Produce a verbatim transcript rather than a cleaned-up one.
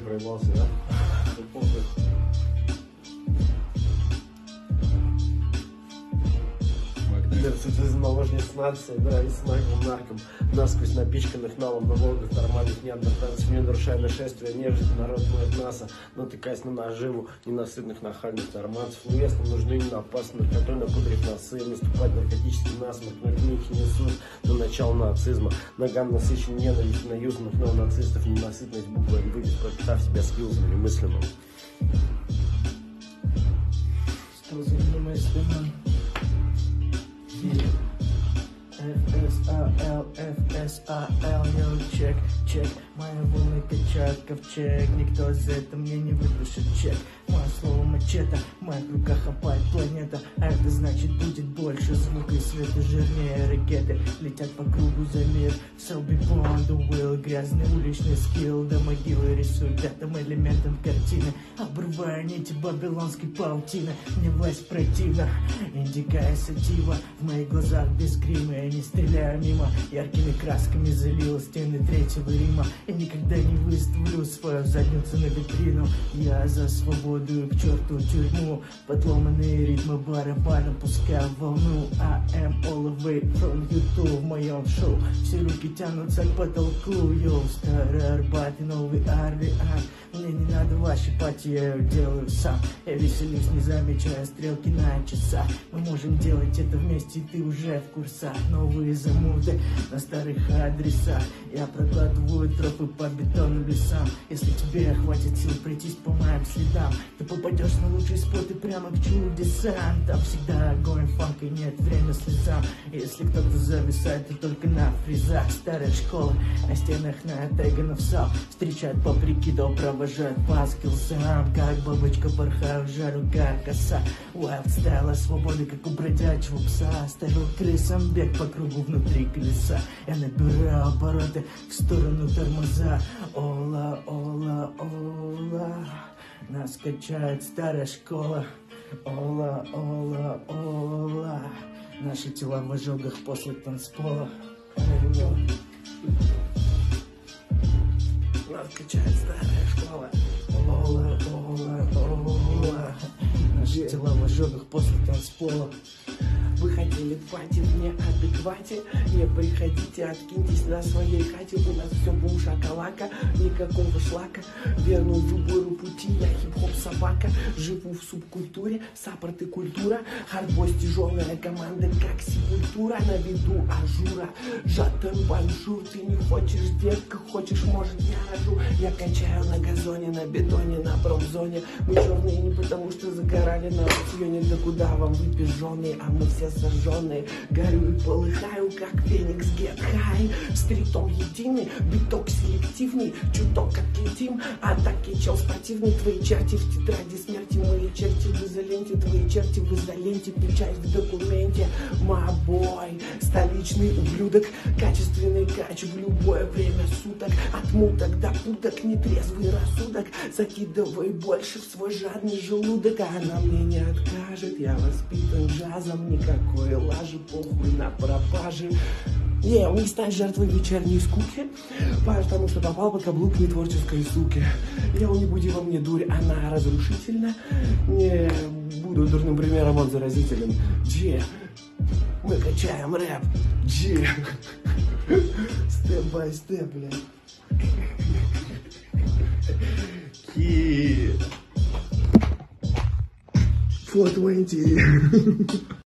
проебался, да? Ну, похуй. Мерседес наложниц нации, да, и с Майклом Нарком, насквозь напичканных налом на Волгах, нормальных неандертальцев, не нарушая нашествия, нежити, народ моет НАСА, натыкаясь на наживу ненасытных нахальных торманцев. Невестам нужны не опасны, наркотой напудрив носы, наступать наркотический насморк, но книхи несут на начало нацизма, ногам насыщен ненависть на южных неонацистов, ненасытность буквы выйдет, пропитав себя скиллзами мысленными. Что за мыслями? эф эс а эл, эф эс а эл, йоу, чек, чек. Мои волны качают ковчег, никто за это мне не выпишет чек. Мое слово мачете, в моих руках опает планета. А это значит будет больше звука и света, жирнее ракеты летят по кругу за мир. So be on the wheel, грязный уличный скилл, до могилы рисую пятым элементом картины, обрывая нити бабилонской паутины. Мне власть противна, индикая сатива в моих глазах без грима. Я не стреляю мимо, яркими красками залила стены третьего Рима. Я никогда не выставлю свою задницу на витрину. Я за свободу и к черту тюрьму. Подломанные ритмы барабана пускаю волну. I am all the way from YouTube в моем шоу. Все руки тянутся к потолку. Йоу, старый Арбат и новый Орлеан. Мне не надо вашей пати, я ее делаю сам. Я веселюсь, не замечая стрелки на часах. Мы можем делать это вместе, и ты уже в курсах. Новые замуты на старых адресах. Я прокладываю тропы по бетонным лесам. Если тебе хватит сил пройтись по моим следам, ты попадешь на лучшие споты прямо к чудесам. Там всегда огонь, фанк и нет времени слезам. Если кто-то зависает, то только на фрезах. Старая школа, на стенах натеганов сал. Встречают по прикиду, провожают по скиллсам. Как бабочка порхаю в жару, как коса. Wild style, свободы, как у бродячего пса. Ставил крысам бег по кругу внутри колеса. Я набираю обороты в сторону тормоза. Ола, ола, ола. Нас качает старая школа. Ола, ола, ола. Наши тела в ожогах после танцпола. Нас качает старая школа. Ола, ола, ола. Наши тела в ожогах после танцпола. Вы хотели в пати в неадеквате? Не приходите, откиньтесь на своей хате. У нас все бум шакалака, никакого шлака. Верну выбору пути, я хип-хоп собака. Живу в субкультуре, саппорт и культура. Хардбойс тяжелая команда, как сепультура. На виду ажура, жатым баншур. Ты не хочешь, детка, хочешь, может, я рожу. Я качаю на газоне, на бетоне, на промзоне. Мы черные не потому, что загорали на аукционе. Да куда вам вы пижоны, а мы все сожженные. Горю и полыхаю, как феникс, get high. Стритом единый, биток селективный. Чуток отлетим, атаки чел спортивный. Твои черти в тетради смерти, мои черти в изоленте. Твои черти в изоленте, печать в документе. My boy, столичный ублюдок. Качественный кач в любое время суток. От муток до путок, нетрезвый рассудок. Закидывай больше в свой жадный желудок. Она мне не откажет, я воспитан джазом. Никакой лажи, похуй на пропажи. Не, он не станет жертвой вечерней скуки, потому что попал под каблук нетворческой суки. Я не буди во мне дурь, она разрушительна. Не буду дурным примером, он заразителен. Джи, мы качаем рэп. Джи, степ-бай-степ, блядь. Ки. фор двадцать.